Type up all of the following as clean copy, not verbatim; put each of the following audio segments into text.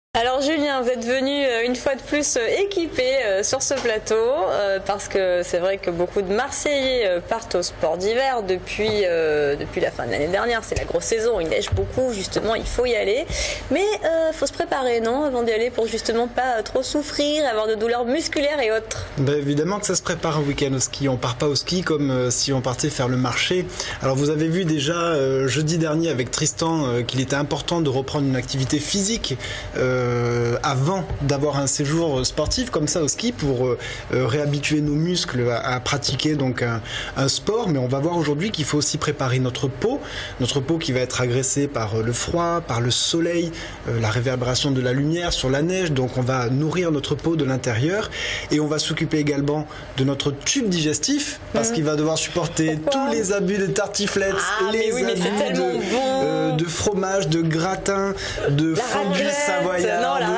Alors Julien, vous êtes venu une fois de plus équipé sur ce plateau parce que c'est vrai que beaucoup de Marseillais partent au sport d'hiver depuis la fin de l'année dernière. C'est la grosse saison, il neige beaucoup, justement il faut y aller. Mais faut se préparer, non, avant d'y aller pour justement pas trop souffrir, avoir de douleurs musculaires et autres. Ben évidemment que ça se prépare un week-end au ski. On part pas au ski comme si on partait faire le marché. Alors vous avez vu déjà jeudi dernier avec Tristan qu'il était important de reprendre une activité physique avant d'avoir un séjour sportif comme ça au ski pour réhabituer nos muscles à pratiquer donc un sport. Mais on va voir aujourd'hui qu'il faut aussi préparer notre peau qui va être agressée par le froid, par le soleil, la réverbération de la lumière sur la neige. Donc on va nourrir notre peau de l'intérieur et on va s'occuper également de notre tube digestif parce qu'il va devoir supporter tous les abus de tartiflette, les abus de fromage, de gratin, de fondue savoyarde.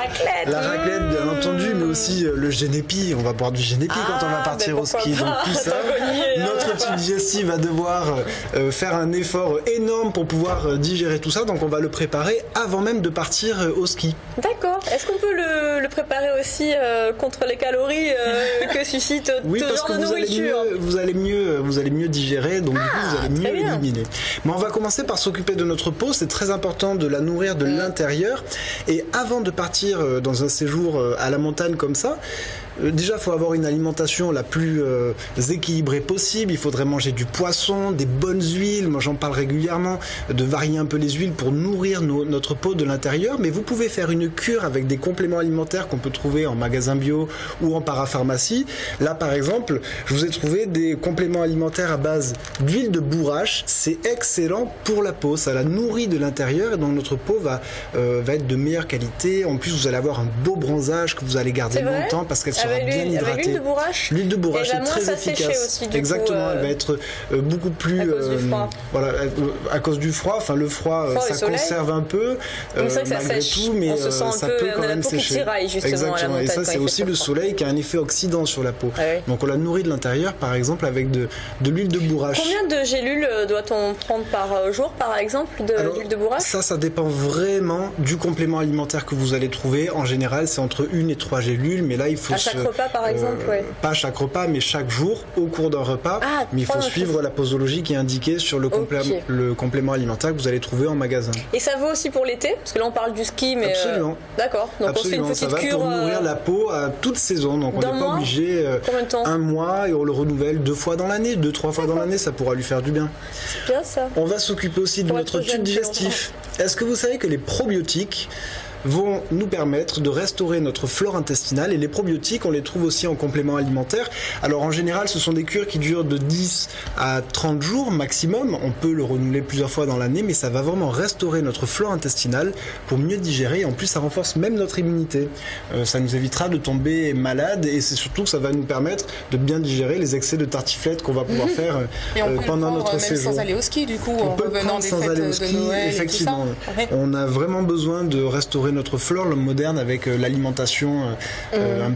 La raclette, bien entendu, mais aussi le génépi. On va boire du génépi quand on va partir au ski. Donc tout ça, notre tube digestif va devoir faire un effort énorme pour pouvoir digérer tout ça. Donc on va le préparer avant même de partir au ski. D'accord. Est-ce qu'on peut le préparer aussi contre les calories que suscite tout genre de nourriture? Vous allez mieux digérer, donc du coup vous allez mieux éliminer. Mais on va commencer par s'occuper de notre peau. C'est très important de la nourrir de l'intérieur. Et avant de partir dans un séjour à la montagne comme ça, déjà, il faut avoir une alimentation la plus équilibrée possible. Il faudrait manger du poisson, des bonnes huiles. Moi, j'en parle régulièrement, de varier un peu les huiles pour nourrir notre peau de l'intérieur. Mais vous pouvez faire une cure avec des compléments alimentaires qu'on peut trouver en magasin bio ou en parapharmacie. Là, par exemple, je vous ai trouvé des compléments alimentaires à base d'huile de bourrache. C'est excellent pour la peau. Ça la nourrit de l'intérieur et donc notre peau va être de meilleure qualité. En plus, vous allez avoir un beau bronzage que vous allez garder longtemps parce qu'elle sera bien hydratée. Avec l'huile de bourrache. L'huile de bourrache est très efficace. Aussi, exactement, elle va être beaucoup plus à cause du froid. Voilà, à cause du froid. Enfin, le froid, ça conserve un peu malgré tout, mais ça peut quand même sécher. Exactement. Et ça, c'est aussi le soleil qui a un effet oxydant sur la peau. Donc, on la nourrit de l'intérieur, par exemple, avec de l'huile de bourrache. Combien de gélules doit-on prendre par jour, par exemple, d'huile de bourrache? Ça dépend vraiment du complément alimentaire que vous allez trouver. En général, c'est entre 1 et 3 gélules, mais là, il faut chaque repas, par exemple, pas à chaque repas, mais chaque jour, au cours d'un repas. Mais il faut suivre la posologie qui est indiquée sur le complément alimentaire que vous allez trouver en magasin. Et ça vaut aussi pour l'été? Parce que là, on parle du ski, mais... Absolument. D'accord. Donc, absolument. on se fait une petite cure. Ça va cure... pour nourrir la peau à toute saison. Donc, on n'est pas obligé... Combien de temps? Un mois, et on le renouvelle 2 fois dans l'année. 2-3 fois dans l'année, ça pourra lui faire du bien. C'est bien, ça. On va s'occuper aussi de notre tube digestif. Est-ce que vous savez que les probiotiques vont nous permettre de restaurer notre flore intestinale, et les probiotiques, on les trouve aussi en complément alimentaire. Alors en général, ce sont des cures qui durent de 10 à 30 jours maximum. On peut le renouveler plusieurs fois dans l'année, mais ça va vraiment restaurer notre flore intestinale pour mieux digérer, et en plus ça renforce même notre immunité. Ça nous évitera de tomber malade, et c'est surtout que ça va nous permettre de bien digérer les excès de tartiflette qu'on va pouvoir faire pendant notre séjour. Sans aller au ski, du coup, on peut le prendre sans aller au ski, effectivement. On a vraiment besoin de restaurer notre flore moderne avec l'alimentation un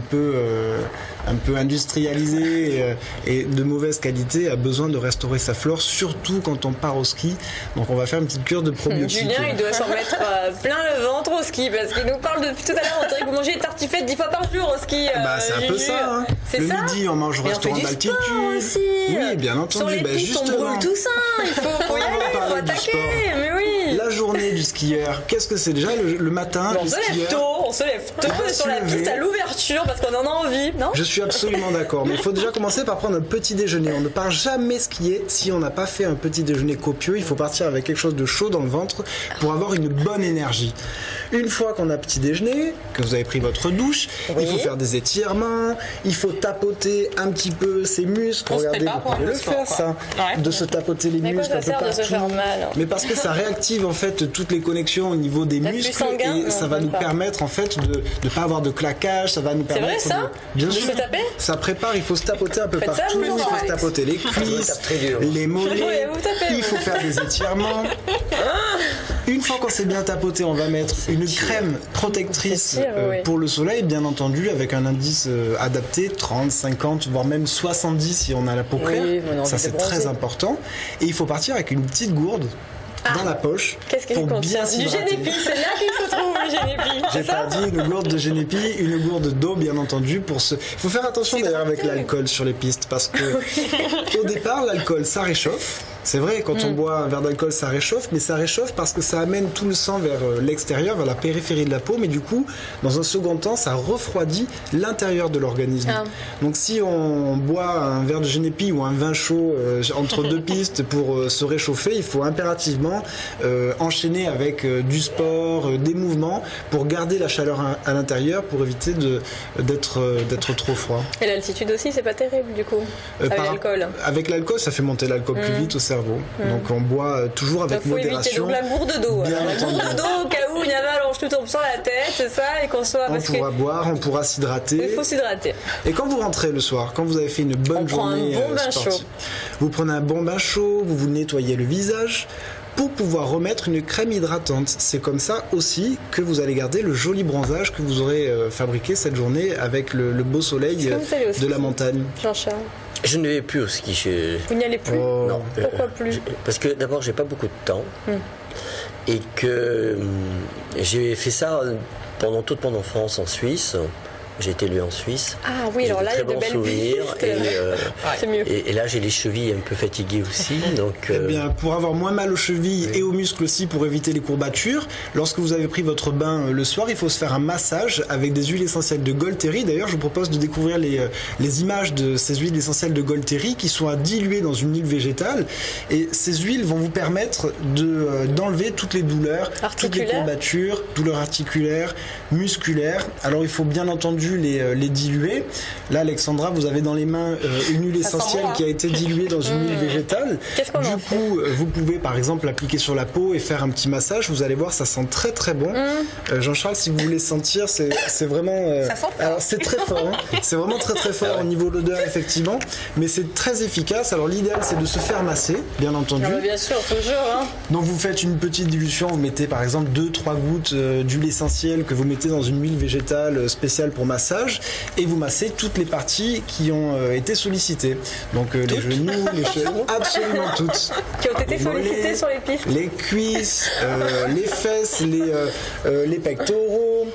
peu industrialisée et de mauvaise qualité, a besoin de restaurer sa flore, surtout quand on part au ski. Donc on va faire une petite cure de probiotiques. Julien, il doit s'en mettre plein le ventre au ski, parce qu'il nous parle depuis tout à l'heure, on dirait que vous mangez des tartiflettes 10 fois par jour au ski. C'est un peu ça. Hein. C'est le ça. Midi, on mange au restaurant d'altitude. Aussi. Oui, bien entendu. Sur les pistes, on brûle tout ça. Il faut y aller, il faut attaquer. Mais oui. La journée du skieur, qu'est-ce que c'est déjà le matin? On se lève tôt sur la piste à l'ouverture parce qu'on en a envie, non? Je suis absolument d'accord, mais il faut déjà commencer par prendre un petit déjeuner. On ne part jamais skier si on n'a pas fait un petit déjeuner copieux. Il faut partir avec quelque chose de chaud dans le ventre pour avoir une bonne énergie. Une fois qu'on a petit déjeuner, que vous avez pris votre douche, il faut faire des étirements, il faut tapoter un petit peu ses muscles. Regardez, vous pouvez le faire, ça, de se tapoter les muscles un peu partout. Mais parce que ça réactive en fait toutes les connexions au niveau des muscles, et ça va nous permettre en fait de ne pas avoir de claquage. Ça va nous permettre c'est vrai, ça bien sûr, se taper. Ça prépare. Il faut se tapoter un peu partout. Il faut se tapoter les cuisses, les mollets. Il faut faire des étirements. Une fois qu'on s'est bien tapoté, on va mettre une crème protectrice pour le soleil, bien entendu, avec un indice adapté, 30, 50, voire même 70 si on a la peau claire. Ça, c'est très important. Et il faut partir avec une petite gourde. dans la poche. Qu'est-ce qu'il pour contient? bien Du s'hydrater. génépi, c'est là qu'il se trouve le génépi. J'ai pas dit une gourde de génépi, une gourde d'eau bien entendu pour ce. Il faut faire attention d'ailleurs avec l'alcool sur les pistes parce que au départ l'alcool ça réchauffe. C'est vrai, quand on boit un verre d'alcool, ça réchauffe, mais ça réchauffe parce que ça amène tout le sang vers l'extérieur, vers la périphérie de la peau, mais du coup, dans un second temps, ça refroidit l'intérieur de l'organisme. Donc si on boit un verre de génépi ou un vin chaud entre deux pistes pour se réchauffer, il faut impérativement enchaîner avec du sport, des mouvements, pour garder la chaleur à l'intérieur, pour éviter d'être trop froid. Et l'altitude aussi, c'est pas terrible du coup, avec l'alcool. Avec l'alcool, ça fait monter l'alcool plus vite au cerveau. Donc on boit toujours avec modération. Donc faut éviter la gourde d'eau. Bien La entendu. gourde d'eau au cas où une avalanche tout tombe sur la tête, c'est ça, et qu'on soit. On pourra boire, on pourra s'hydrater. Il faut s'hydrater. Et quand vous rentrez le soir, quand vous avez fait une bonne journée sportive, vous prenez un bon bain chaud, vous vous nettoyez le visage pour pouvoir remettre une crème hydratante. C'est comme ça aussi que vous allez garder le joli bronzage que vous aurez fabriqué cette journée avec le beau soleil de la montagne. Jean-Charles, je ne vais plus au ski. vous n'y allez plus? Non. Pourquoi plus? Parce que d'abord, j'ai pas beaucoup de temps et que j'ai fait ça pendant toute mon enfance en Suisse. J'ai été élevé en Suisse. Ah oui, alors là, il y a de belles pistes. C'est mieux. Et là, j'ai les chevilles un peu fatiguées aussi. Donc, Eh bien, pour avoir moins mal aux chevilles et aux muscles aussi, pour éviter les courbatures, lorsque vous avez pris votre bain le soir, il faut se faire un massage avec des huiles essentielles de Golteri. D'ailleurs, je vous propose de découvrir les images de ces huiles essentielles de Golteri qui sont à diluer dans une huile végétale. Et ces huiles vont vous permettre d'enlever toutes les douleurs, toutes les courbatures, douleurs articulaires, musculaires. Alors, il faut bien entendu les diluer. Là, Alexandra, vous avez dans les mains une huile essentielle qui a été diluée dans une huile végétale. Du coup, vous pouvez par exemple l'appliquer sur la peau et faire un petit massage. Vous allez voir, ça sent très très bon. Jean-Charles, si vous voulez sentir, c'est vraiment. Alors c'est très fort. C'est vraiment très très fort au niveau de l'odeur effectivement, mais c'est très efficace. Alors l'idéal, c'est de se faire masser, bien entendu. Bien sûr, toujours. Donc vous faites une petite dilution. Vous mettez par exemple 2-3 gouttes d'huile essentielle que vous mettez dans une huile végétale spéciale pour massage et vous massez toutes les parties qui ont été sollicitées. Donc les genoux, les cheveux, absolument toutes. Qui ont été sollicitées sur les pistes. Les cuisses, les fesses, les pectoraux,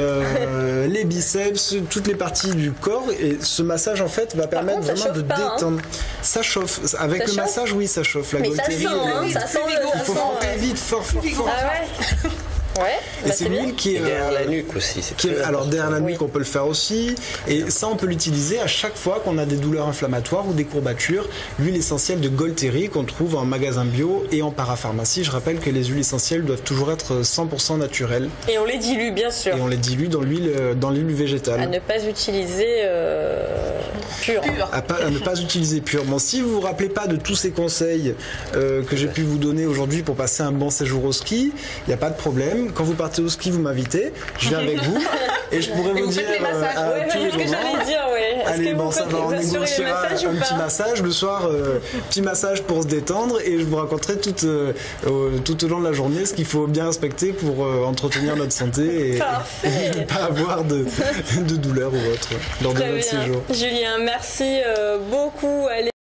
les biceps, toutes les parties du corps. Et ce massage en fait va permettre vraiment de détendre. Ça chauffe. Avec le massage, oui, ça chauffe. La Golteri, ça sent il faut frapper vite, fort. Ah ouais. Ouais, et c'est l'huile qui est derrière la nuque aussi. Alors derrière la nuque, on peut le faire aussi. Et ça, on peut l'utiliser à chaque fois qu'on a des douleurs inflammatoires ou des courbatures. L'huile essentielle de Golteri qu'on trouve en magasin bio et en parapharmacie. Je rappelle que les huiles essentielles doivent toujours être 100% naturelles. Et on les dilue, bien sûr. Et on les dilue dans l'huile végétale. À ne pas utiliser pur. À ne pas utiliser pur. Bon, si vous vous rappelez pas de tous ces conseils que j'ai pu vous donner aujourd'hui pour passer un bon séjour au ski, il n'y a pas de problème. Quand vous partez au ski, vous m'invitez, je viens avec vous et je pourrais vous dire à tous les moments. Allez, bon, ça va, on négociera un petit massage le soir, petit massage pour se détendre et je vous raconterai tout au long de la journée ce qu'il faut bien respecter pour entretenir notre santé et ne pas avoir de douleur ou autre lors de notre séjour. Julien, merci beaucoup.